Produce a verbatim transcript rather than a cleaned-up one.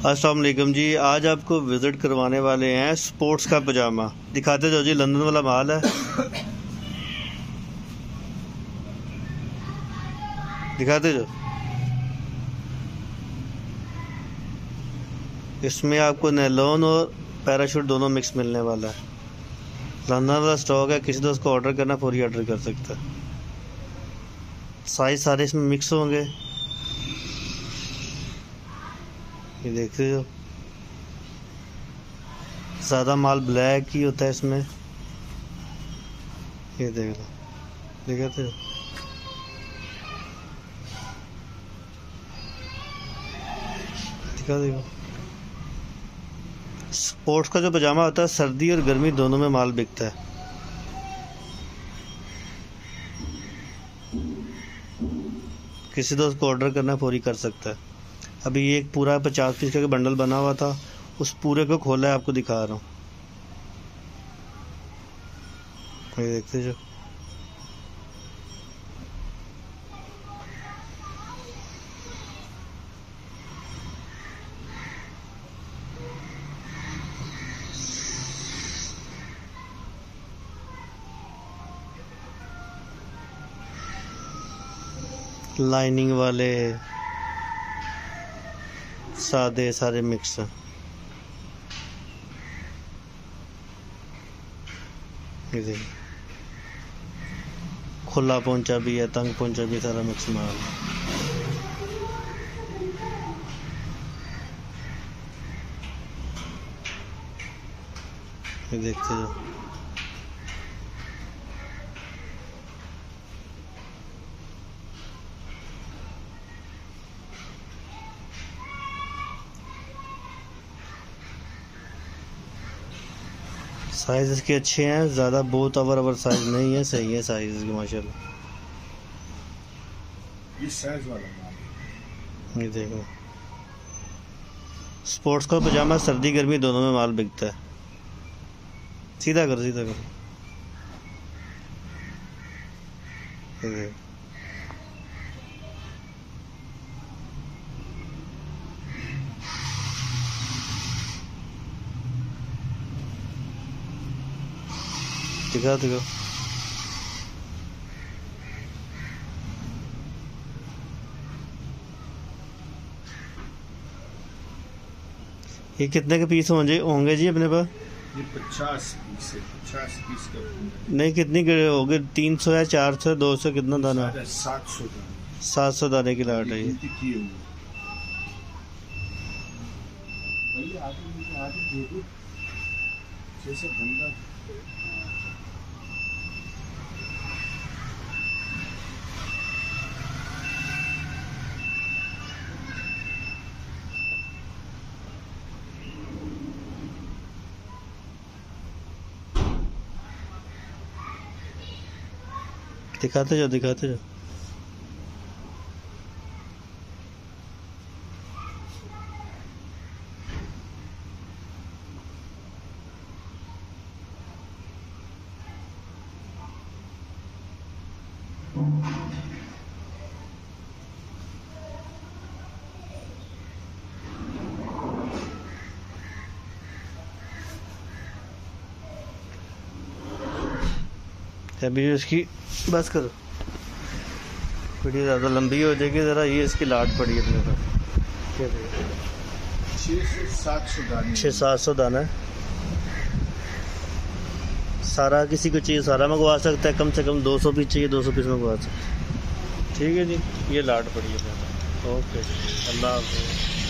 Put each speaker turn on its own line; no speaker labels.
अस्सलाम वालेकुम जी। आज आपको विज़िट करवाने वाले हैं स्पोर्ट्स का पजामा। दिखाते जाओ जी, लंदन वाला माल है। दिखाते जाओ। इसमें आपको नैलॉन और पैराशूट दोनों मिक्स मिलने वाला है। लंदन वाला स्टॉक है, किसी दोस्त को ऑर्डर करना पूरी ऑर्डर कर सकता है। साइज सारे इसमें मिक्स होंगे, ये देखते हो। ज़्यादा माल ब्लैक ही होता है इसमें, ये देख लो, दिखाते हो। दिखा देखो, स्पोर्ट्स का जो पजामा होता है सर्दी और गर्मी दोनों में माल बिकता है। किसी दोस्त को ऑर्डर करना पूरी कर सकता है। अभी ये एक पूरा पचास पीस का बंडल बना हुआ था, उस पूरे को खोला है, आपको दिखा रहा हूँ। ये देखते जो, लाइनिंग वाले सादे सारे मिक्स हैं। ये देखिए, खुला पोंचा भी है, तंग पोंचा भी, सारा मिक्स माल है। ये देखते जाओ। साइज इसके अच्छे हैं, ज़्यादा बहुत ओवर ओवर साइज नहीं है, सही है साइज इसके माशाल्लाह।
ये साइज वाला माल,
ये देखो, स्पोर्ट्स का पजामा सर्दी गर्मी दोनों में माल बिकता है। सीधा करो, सीधा करो। ये देखो, दिखा दिखा। ये कितने के पीस होंगे होंगे जी अपने पास?
ये पचास पीस है, पचास पीस का
नहीं, कितनी के हो गए? तीन सौ या चार सौ, दो सौ, कितना दाना?
सात सौ दाना।
सात सौ दाने की लाट है ये।
जैसे बंदा
दिखाते जाओ, दिखाते जाओ। अभी इसकी बस करो, वीडियो ज़्यादा लंबी हो जाएगी। ज़रा ये इसकी लाट पड़ी है अपने पास,
छः से सात सौ दाने,
छः सात सौ दाना है। सारा किसी को चाहिए सारा मंगवा सकता है, कम से कम दो सौ पीस चाहिए दो सौ पीस मंगवा सकते हैं। ठीक है जी, ये लाट पड़ी है। ओके, अल्लाह हाफ़िज़।